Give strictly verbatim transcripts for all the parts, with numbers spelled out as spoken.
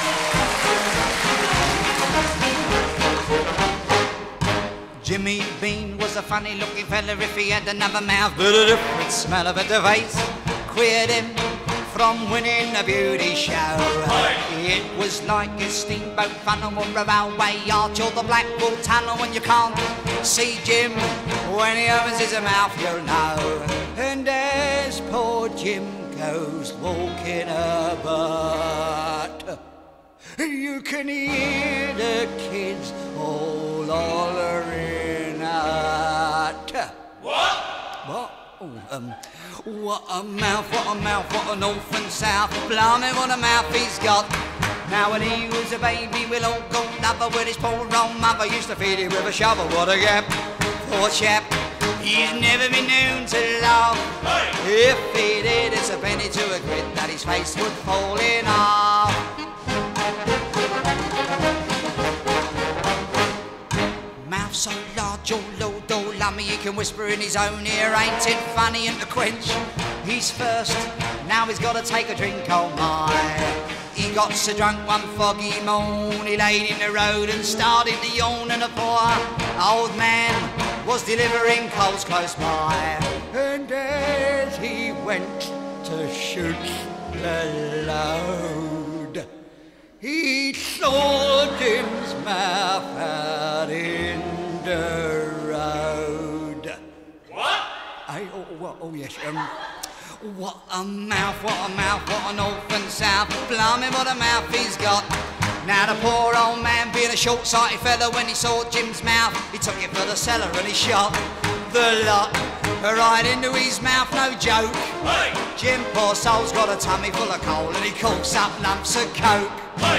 Jimmy Bean was a funny-looking fella if he had another mouth, but a different smell of a device queered him from winning a beauty show. It was like a steamboat funnel or a railway arch or the Blackwall Tunnel, when you can't see Jim when he opens his mouth, you'll know. And as poor Jim goes walking about, you can hear the kids all hollering out. What? What? Oh, um, what a mouth, what a mouth, what an orphan south. Blimey, what a mouth he's got. Now when he was a baby, we'll all go lover with his poor old mother. Used to feed him with a shovel, what a gap. Poor chap, he's never been known to laugh. Hey. If he did, it's a penny to a quid that his face would fall in half. Mouth so large, all load, all lummy, he can whisper in his own ear. Ain't it funny? And to quench he's thirst, now he's got to take a drink, oh my. He got so drunk one foggy morn, he laid in the road and started to yawn, and a poor old man was delivering coals close by. And as he went to shoot the load, he saw Jim's mouth out in the road. What? I, oh, oh, oh yes, um, what a mouth, what a mouth, what an orphan south. Blimey, what a mouth he's got. Now the poor old man, being a short-sighted fella, when he saw Jim's mouth, he took it for the cellar and he shot the lot right into his mouth, no joke. Hey. Jim, poor soul's got a tummy full of coal and he coughs up lumps of coke. Hey.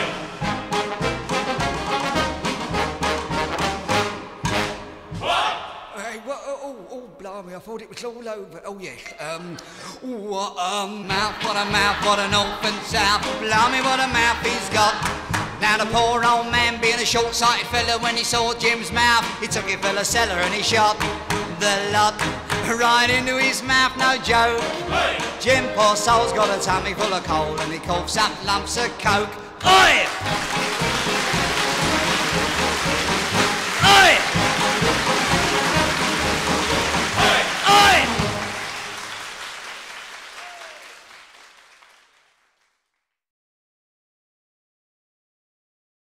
What? Hey, what? Oh, oh, oh, blimey, I thought it was all over. Oh, yes. Um, what a mouth, what a mouth, what an orphan south. Blimey, what a mouth he's got. Now the poor old man, being a short-sighted fella, when he saw Jim's mouth, he took it for the cellar and he shot the lot right into his mouth, no joke. Hey. Jim, poor soul's got a tummy full of coal and he coughs up lumps of coke. Oi!